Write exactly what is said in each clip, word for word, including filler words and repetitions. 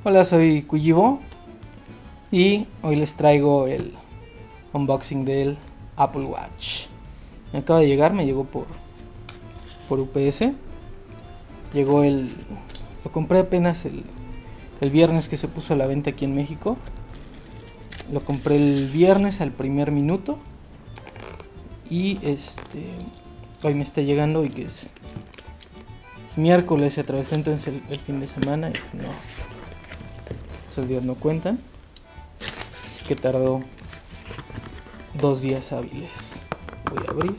Hola, soy Kuyibo y hoy les traigo el unboxing del Apple Watch. Me acaba de llegar, me llegó por, por U P S. Llegó el... Lo compré apenas el, el viernes que se puso a la venta aquí en México. Lo compré el viernes al primer minuto. Y este... hoy me está llegando y que es... Es miércoles, se atravesó entonces el, el fin de semana y no... Esos días no cuentan. Así que tardó dos días hábiles. Voy a abrir.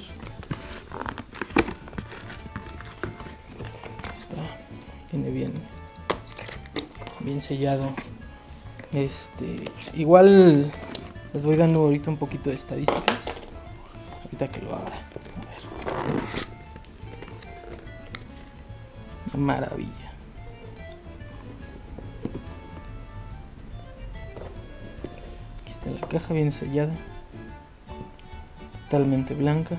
Está. Viene bien. Bien sellado. Este. Igual les voy dando ahorita un poquito de estadísticas. Ahorita que lo abra. A ver. Una maravilla. La caja viene sellada, totalmente blanca.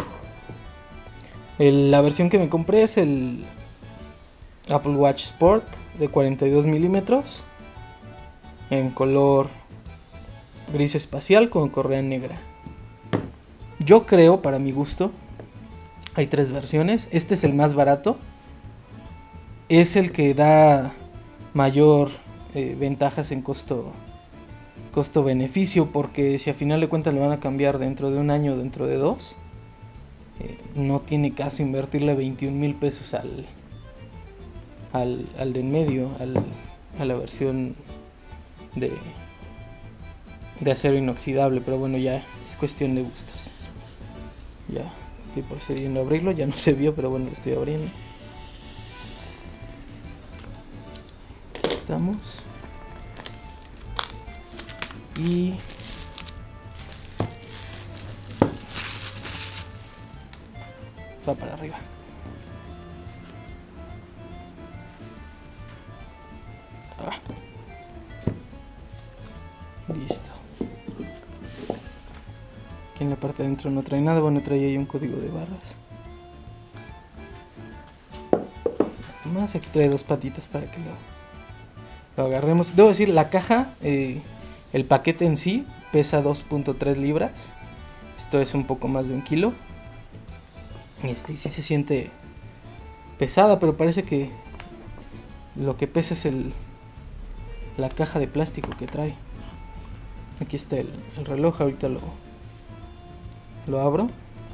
El, la versión que me compré es el Apple Watch Sport de cuarenta y dos milímetros en color gris espacial con correa negra. Yo creo, para mi gusto, hay tres versiones. Este es el más barato, es el que da mayor eh, ventajas en costo costo-beneficio, porque si a final de cuentas lo van a cambiar dentro de un año o dentro de dos, eh, no tiene caso invertirle veintiún mil pesos al, al, al de en medio, al, a la versión de, de acero inoxidable, pero bueno, ya es cuestión de gustos. Ya estoy procediendo a abrirlo, ya no se vio, pero bueno, lo estoy abriendo. Aquí estamos. Y va para arriba. Ah. Listo. Aquí en la parte de adentro no trae nada. Bueno, trae ahí un código de barras. Más aquí trae dos patitas para que lo, lo agarremos. Debo decir, la caja... Eh, El paquete en sí pesa dos punto tres libras. Esto es un poco más de un kilo. Este sí se siente pesada, pero parece que lo que pesa es el, la caja de plástico que trae. Aquí está el, el reloj, ahorita lo, lo abro.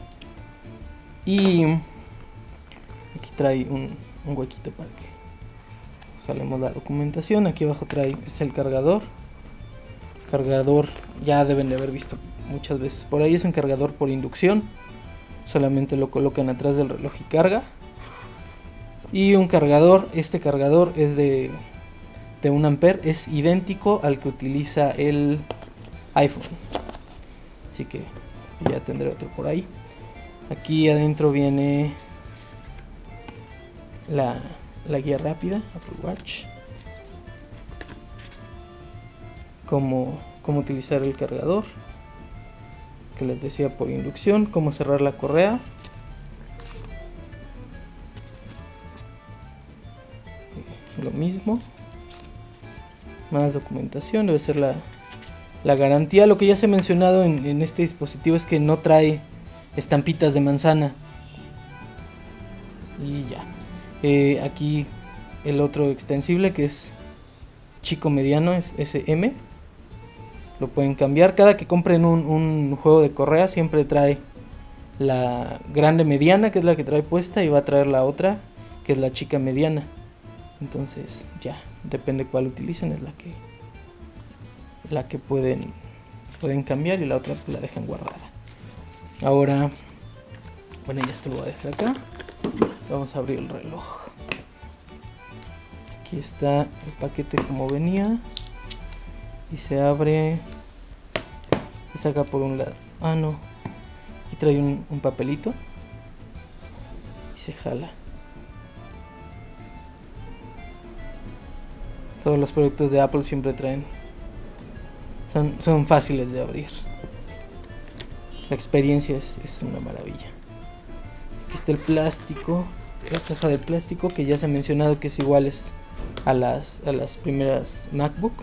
Y aquí trae un, un huequito para que jalemos la documentación. Aquí abajo trae este el cargador. Cargador, ya deben de haber visto muchas veces por ahí, es un cargador por inducción, solamente lo colocan atrás del reloj y carga. Y un cargador, este cargador es de, de un ampere, es idéntico al que utiliza el iPhone, así que ya tendré otro por ahí. Aquí adentro viene la, la guía rápida, Apple Watch. Cómo, cómo utilizar el cargador, que les decía por inducción, cómo cerrar la correa, lo mismo, más documentación, debe ser la, la garantía. Lo que ya se ha mencionado en, en este dispositivo es que no trae estampitas de manzana. Y ya, eh, aquí el otro extensible que es chico mediano, es ese eme. Lo pueden cambiar. Cada que compren un, un juego de correa siempre trae la grande mediana, que es la que trae puesta, y va a traer la otra, que es la chica mediana. Entonces ya, depende cuál utilicen, es la que la que pueden, pueden cambiar, y la otra pues la dejan guardada. Ahora, bueno, ya esto lo voy a dejar acá. Vamos a abrir el reloj. Aquí está el paquete como venía. Y se abre, se saca por un lado. Ah, no. Aquí trae un, un papelito. Y se jala. Todos los productos de Apple siempre traen. Son, son fáciles de abrir. La experiencia es, es una maravilla. Aquí está el plástico. La caja de plástico, que ya se ha mencionado que es igual, es a las, a las primeras MacBook.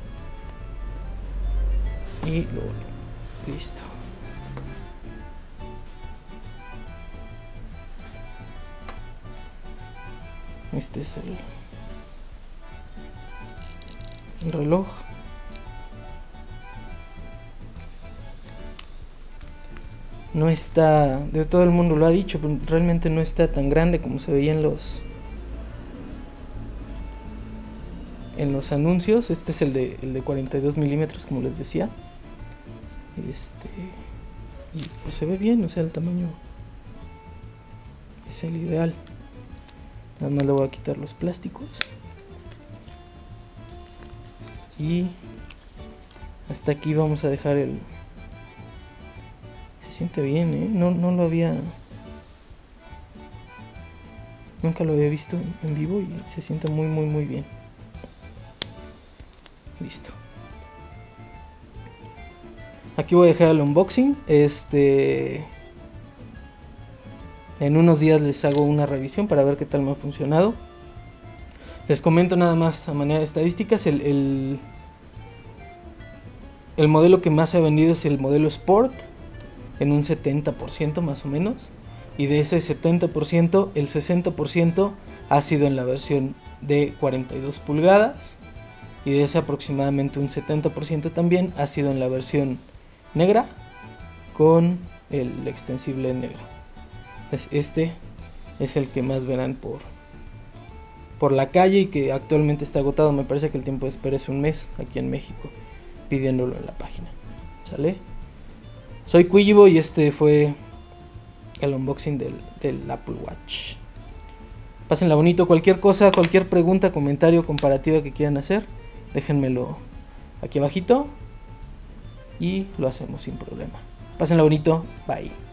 Y luego, listo. Este es el, el reloj. No está, de todo el mundo lo ha dicho, pero realmente no está tan grande como se veía en los en los anuncios. Este es el de, el de cuarenta y dos milímetros, como les decía. Este, y pues se ve bien, o sea, el tamaño es el ideal. Nada más le voy a quitar los plásticos. Y hasta aquí vamos a dejar el... Se siente bien, ¿eh? No, no lo había... Nunca lo había visto en, en vivo y se siente muy, muy, muy bien. Listo. Aquí voy a dejar el unboxing. Este... En unos días les hago una revisión para ver qué tal me ha funcionado. Les comento nada más a manera de estadísticas. El, el, el modelo que más se ha vendido es el modelo Sport, en un setenta por ciento más o menos. Y de ese setenta por ciento, el sesenta por ciento ha sido en la versión de cuarenta y dos pulgadas. Y de ese aproximadamente un setenta por ciento también ha sido en la versión negra, con el extensible negro. Este es el que más verán por, por la calle y que actualmente está agotado. Me parece que el tiempo de espera es un mes aquí en México, pidiéndolo en la página. ¿Sale? Soy Cuyibo y este fue el unboxing del, del Apple Watch. Pásenla bonito. Cualquier cosa, cualquier pregunta, comentario, comparativa que quieran hacer, déjenmelo aquí abajito y lo hacemos sin problema. Pásenla bonito. Bye.